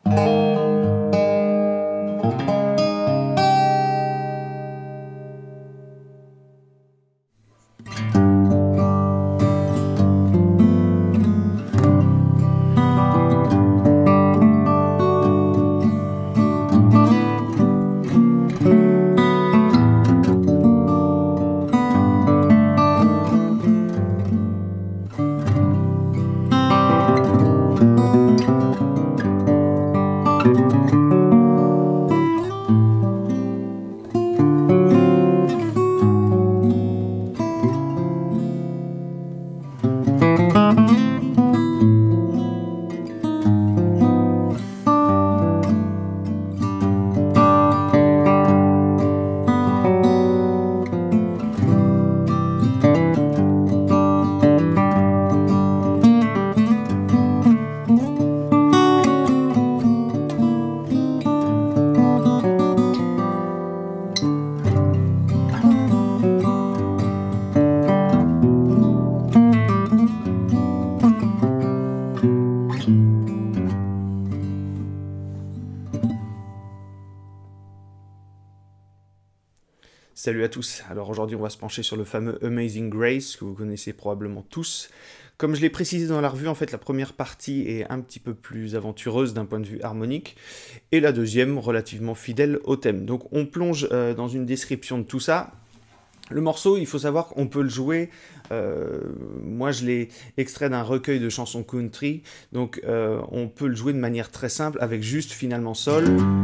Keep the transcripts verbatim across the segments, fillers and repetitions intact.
Salut à tous, alors aujourd'hui on va se pencher sur le fameux Amazing Grace que vous connaissez probablement tous. Comme je l'ai précisé dans la revue, en fait la première partie est un petit peu plus aventureuse d'un point de vue harmonique et la deuxième relativement fidèle au thème. Donc on plonge euh, dans une description de tout ça. Le morceau, il faut savoir qu'on peut le jouer, euh, moi je l'ai extrait d'un recueil de chansons country, donc euh, on peut le jouer de manière très simple avec juste finalement Sol,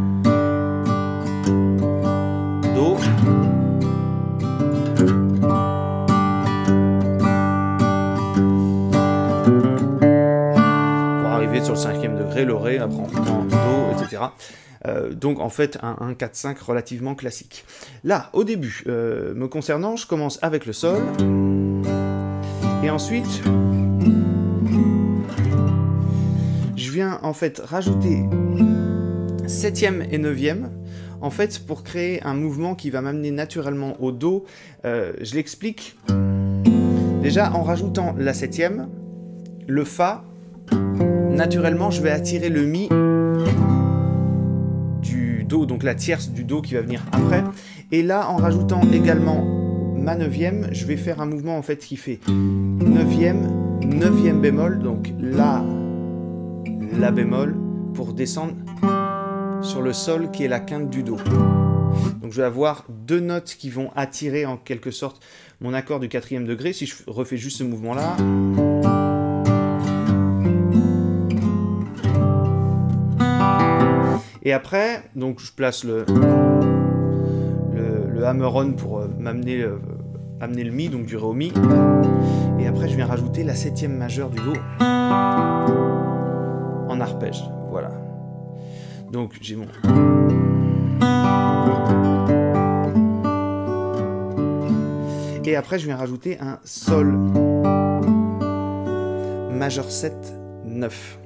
Do, sur le cinquième degré, le Ré, après on prend Do, et cetera. Euh, donc en fait un, un quatre cinq relativement classique. Là, au début, euh, me concernant, je commence avec le Sol, et ensuite je viens en fait rajouter septième et neuvième, en fait pour créer un mouvement qui va m'amener naturellement au Do. Euh, je l'explique déjà en rajoutant la septième, le Fa. Naturellement, je vais attirer le Mi du Do, donc la tierce du Do qui va venir après. Et là, en rajoutant également ma neuvième, je vais faire un mouvement en fait qui fait neuvième, neuvième bémol, donc La, La bémol, pour descendre sur le Sol qui est la quinte du Do. Donc je vais avoir deux notes qui vont attirer en quelque sorte mon accord du quatrième degré. Si je refais juste ce mouvement-là... Et après, donc je place le, le, le hammer-on pour euh, m'amener euh, amener le Mi, donc du Ré au Mi. Et après, je viens rajouter la septième majeure du Do en arpège. Voilà. Donc j'ai mon... Et après, je viens rajouter un Sol majeur sept, neuf.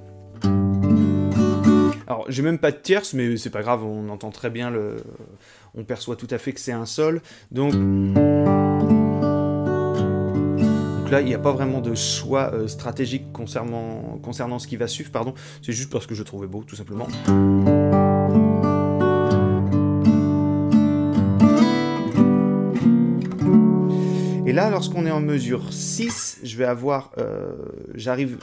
Alors, j'ai même pas de tierce, mais c'est pas grave, on entend très bien le... On perçoit tout à fait que c'est un Sol. Donc... Donc là, il n'y a pas vraiment de choix euh, stratégique concernant... concernant ce qui va suivre, pardon. C'est juste parce que je le trouvais beau, tout simplement. Et là, lorsqu'on est en mesure six, je vais avoir... Euh, J'arrive...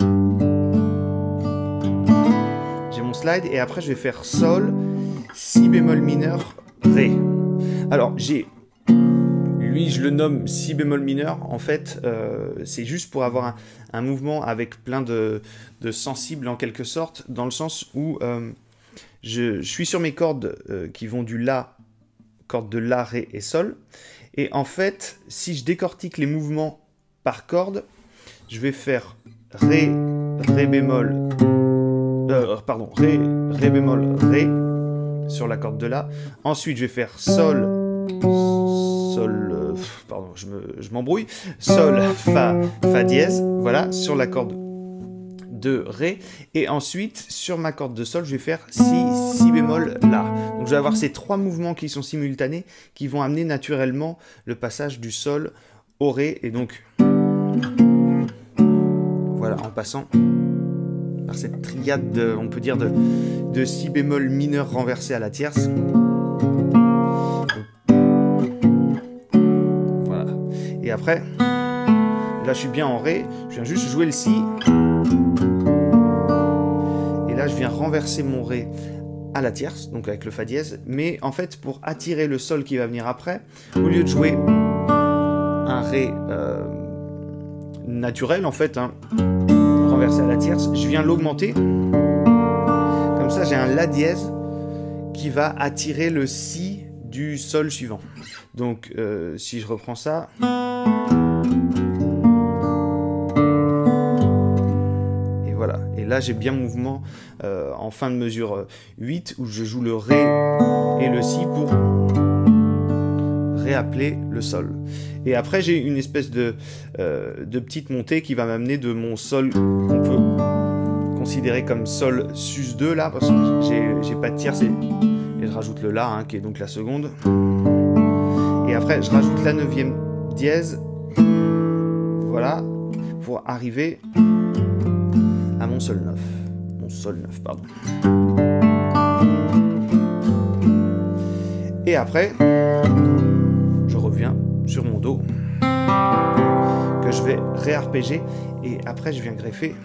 slide, et après je vais faire Sol, Si bémol mineur, Ré. Alors j'ai, lui je le nomme Si bémol mineur, en fait euh, c'est juste pour avoir un, un mouvement avec plein de, de sensibles en quelque sorte, dans le sens où euh, je, je suis sur mes cordes euh, qui vont du La, corde de La, Ré et Sol, et en fait si je décortique les mouvements par corde, je vais faire Ré, Ré bémol, Euh, pardon, Ré, Ré bémol, Ré, sur la corde de La. Ensuite, je vais faire Sol, Sol, euh, pardon, je m'embrouille, me, je Sol, Fa, Fa dièse, voilà, sur la corde de Ré. Et ensuite, sur ma corde de Sol, je vais faire Si, Si bémol, La. Donc, je vais avoir ces trois mouvements qui sont simultanés, qui vont amener naturellement le passage du Sol au Ré. Et donc, voilà, en passant... par cette triade, de, on peut dire, de, de si bémol mineur renversé à la tierce. Voilà. Et après, là je suis bien en ré, je viens juste jouer le si. Et là je viens renverser mon ré à la tierce, donc avec le fa dièse. Mais en fait, pour attirer le sol qui va venir après, au lieu de jouer un ré euh, naturel, en fait, hein, renversé à la tierce, je viens l'augmenter. Comme ça, j'ai un la dièse qui va attirer le si du sol suivant. Donc, euh, si je reprends ça... Et voilà. Et là, j'ai bien mouvement euh, en fin de mesure huit, où je joue le ré et le si pour réappeler le sol. Et après, j'ai une espèce de, euh, de petite montée qui va m'amener de mon sol qu'on peut considérer comme sol sus deux, là, parce que j'ai pas de tierce, et, et je rajoute le la, hein, qui est donc la seconde. Et après, je rajoute la neuvième dièse, voilà, pour arriver à mon sol neuf. Mon sol neuf, pardon. Et après, je reviens sur mon do, que je vais réarpéger, et après je viens greffer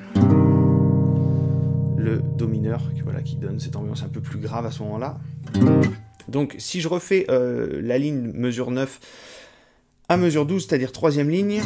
le do mineur, qui, voilà, qui donne cette ambiance un peu plus grave à ce moment-là. Donc si je refais euh, la ligne mesure neuf à mesure douze, c'est-à-dire troisième ligne,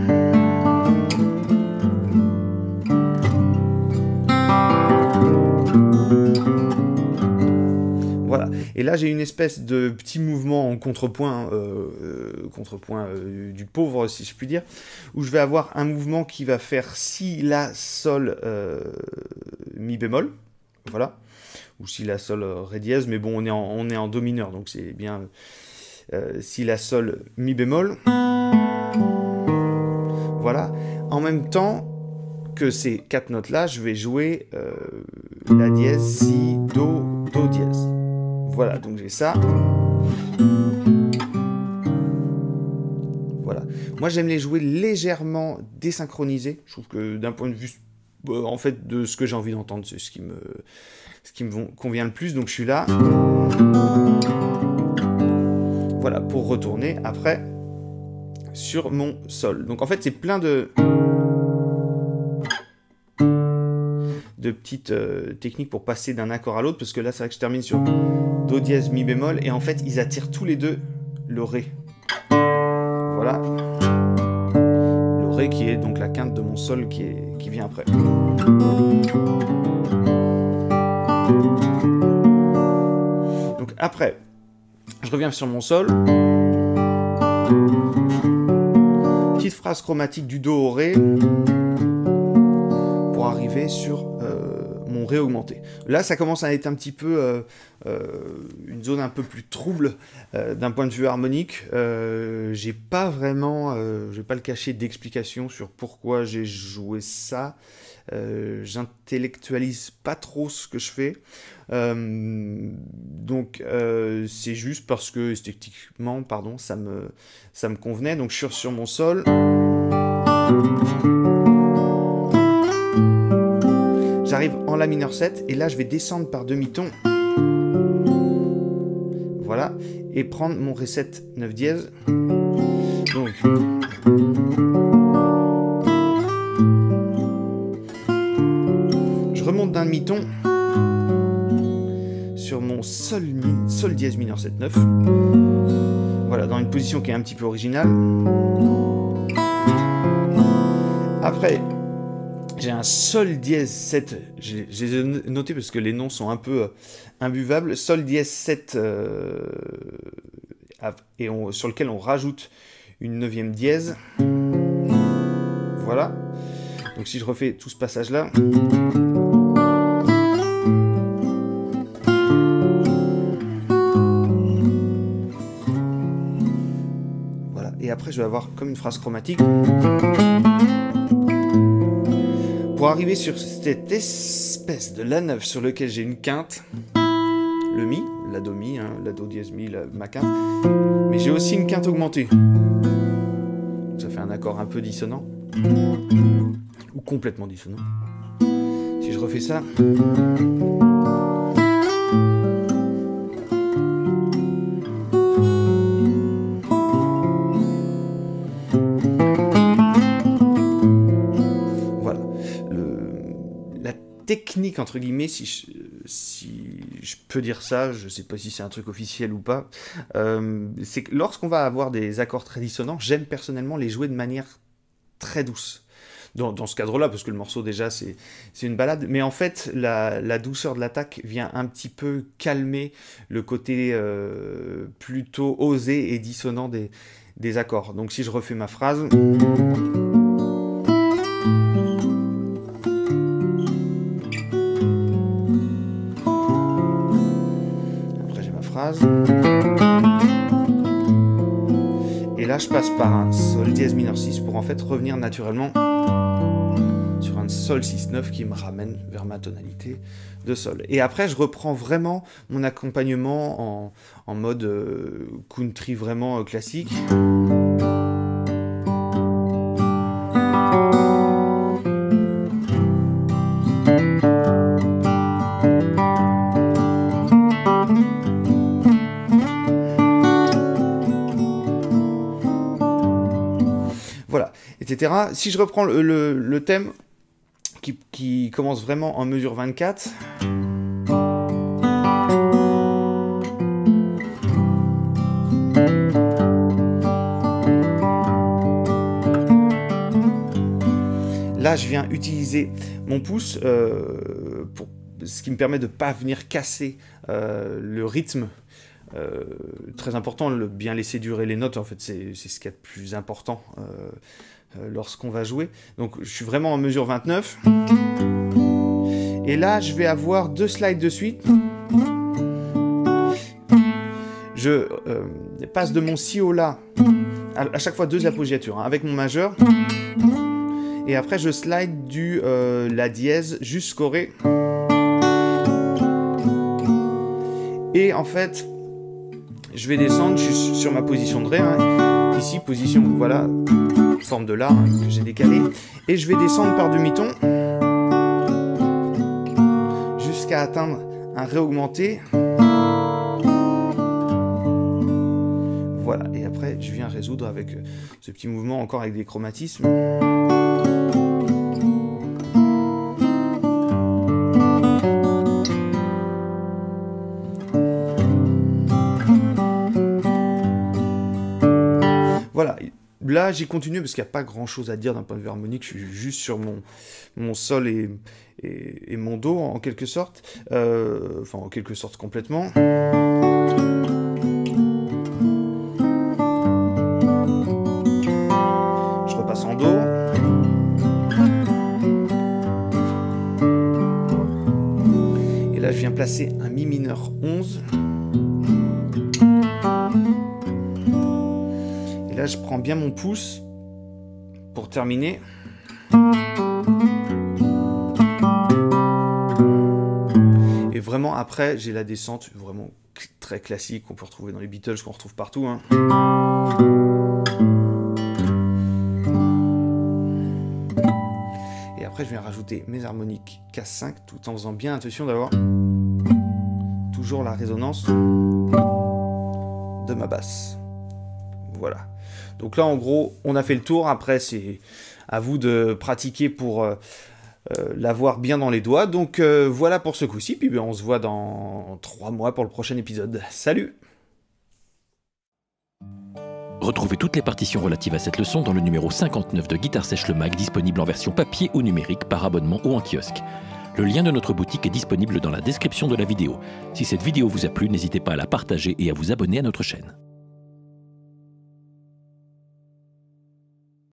voilà. Et là, j'ai une espèce de petit mouvement en contrepoint, euh, euh, contrepoint euh, du pauvre, si je puis dire, où je vais avoir un mouvement qui va faire si, la, sol, euh, mi bémol, voilà, ou si, la, sol, ré dièse, mais bon, on est en, on est en do mineur, donc c'est bien euh, si, la, sol, mi bémol, voilà. En même temps que ces quatre notes-là, je vais jouer euh, la dièse, si, do, do dièse. Voilà, donc j'ai ça. Voilà. Moi, j'aime les jouer légèrement désynchronisés. Je trouve que d'un point de vue, euh, en fait, de ce que j'ai envie d'entendre, c'est ce qui me, ce qui me convient le plus. Donc, je suis là. Voilà, pour retourner après sur mon sol. Donc, en fait, c'est plein de... de petites euh, techniques pour passer d'un accord à l'autre, parce que là c'est vrai que je termine sur do dièse mi bémol, et en fait ils attirent tous les deux le ré. Voilà. Le ré qui est donc la quinte de mon sol qui, est, qui vient après. Donc après, je reviens sur mon sol. Petite phrase chromatique du do au ré pour arriver sur euh, mon ré augmenté. Là, ça commence à être un petit peu euh, euh, une zone un peu plus trouble euh, d'un point de vue harmonique. Euh, j'ai pas vraiment, euh, je vais pas le cacher, d'explication sur pourquoi j'ai joué ça. Euh, j'intellectualise pas trop ce que je fais. Euh, donc, euh, c'est juste parce que esthétiquement, pardon, ça me, ça me convenait. Donc, je suis sur mon sol. J'arrive en la mineur sept, et là je vais descendre par demi-ton, voilà, et prendre mon ré sept neuf dièse. Donc, je remonte d'un demi-ton sur mon sol, sol dièse mineur sept neuf, voilà, dans une position qui est un petit peu originale. Après, j'ai un sol dièse sept, je les ai notés parce que les noms sont un peu euh, imbuvables, sol dièse sept, euh, et on, sur lequel on rajoute une neuvième dièse. Voilà. Donc si je refais tout ce passage-là... Voilà. Et après, je vais avoir comme une phrase chromatique... Pour arriver sur cette espèce de la neuf sur lequel j'ai une quinte, le mi, la do mi, hein, la do dièse mi, la, ma quinte, mais j'ai aussi une quinte augmentée. Donc ça fait un accord un peu dissonant, ou complètement dissonant. Si je je refais ça. Voilà. Le, la technique, entre guillemets, si je, si je peux dire ça, je ne sais pas si c'est un truc officiel ou pas, euh, c'est que lorsqu'on va avoir des accords très dissonants, j'aime personnellement les jouer de manière très douce. Dans, dans ce cadre-là, parce que le morceau déjà c'est une balade, mais en fait la, la douceur de l'attaque vient un petit peu calmer le côté euh, plutôt osé et dissonant des, des accords. Donc si je refais ma phrase, après j'ai ma phrase, et là je passe par un sol dièse mineur six pour en fait revenir naturellement sur un sol six neuf qui me ramène vers ma tonalité de sol. Et après, je reprends vraiment mon accompagnement en, en mode euh, country vraiment euh, classique. Voilà, et cetera. Si je reprends le, le, le thème qui, qui commence vraiment en mesure vingt-quatre, là je viens utiliser mon pouce euh, pour, ce qui me permet de ne pas venir casser euh, le rythme. Euh, très important, le bien laisser durer les notes, en fait c'est ce qu'il y a de plus important euh, euh, lorsqu'on va jouer. Donc je suis vraiment en mesure vingt-neuf, et là je vais avoir deux slides de suite. Je euh, passe de mon si au la, à, à chaque fois deux appoggiatures, hein, avec mon majeur, et après je slide du euh, la dièse jusqu'au ré, et en fait je vais descendre, je suis sur ma position de ré, hein. Ici, position, voilà, forme de la, hein, que j'ai décalé, et je vais descendre par demi-ton jusqu'à atteindre un ré augmenté. Voilà, et après, je viens résoudre avec ce petit mouvement, encore avec des chromatismes. Voilà, là j'ai continué parce qu'il n'y a pas grand chose à dire d'un point de vue harmonique, je suis juste sur mon, mon sol et, et, et mon do en quelque sorte, euh, enfin en quelque sorte complètement. Je repasse en do. Et là je viens placer un mi mineur onze. Là, je prends bien mon pouce pour terminer. Et vraiment, après, j'ai la descente vraiment très classique qu'on peut retrouver dans les Beatles, qu'on retrouve partout, hein. Et après, je viens rajouter mes harmoniques K cinq, tout en faisant bien attention d'avoir toujours la résonance de ma basse. Voilà. Donc là, en gros, on a fait le tour. Après, c'est à vous de pratiquer pour euh, euh, l'avoir bien dans les doigts. Donc euh, voilà pour ce coup-ci. Puis ben, on se voit dans trois mois pour le prochain épisode. Salut! Retrouvez toutes les partitions relatives à cette leçon dans le numéro cinquante-neuf de Guitare Sèche le Mag, disponible en version papier ou numérique, par abonnement ou en kiosque. Le lien de notre boutique est disponible dans la description de la vidéo. Si cette vidéo vous a plu, n'hésitez pas à la partager et à vous abonner à notre chaîne.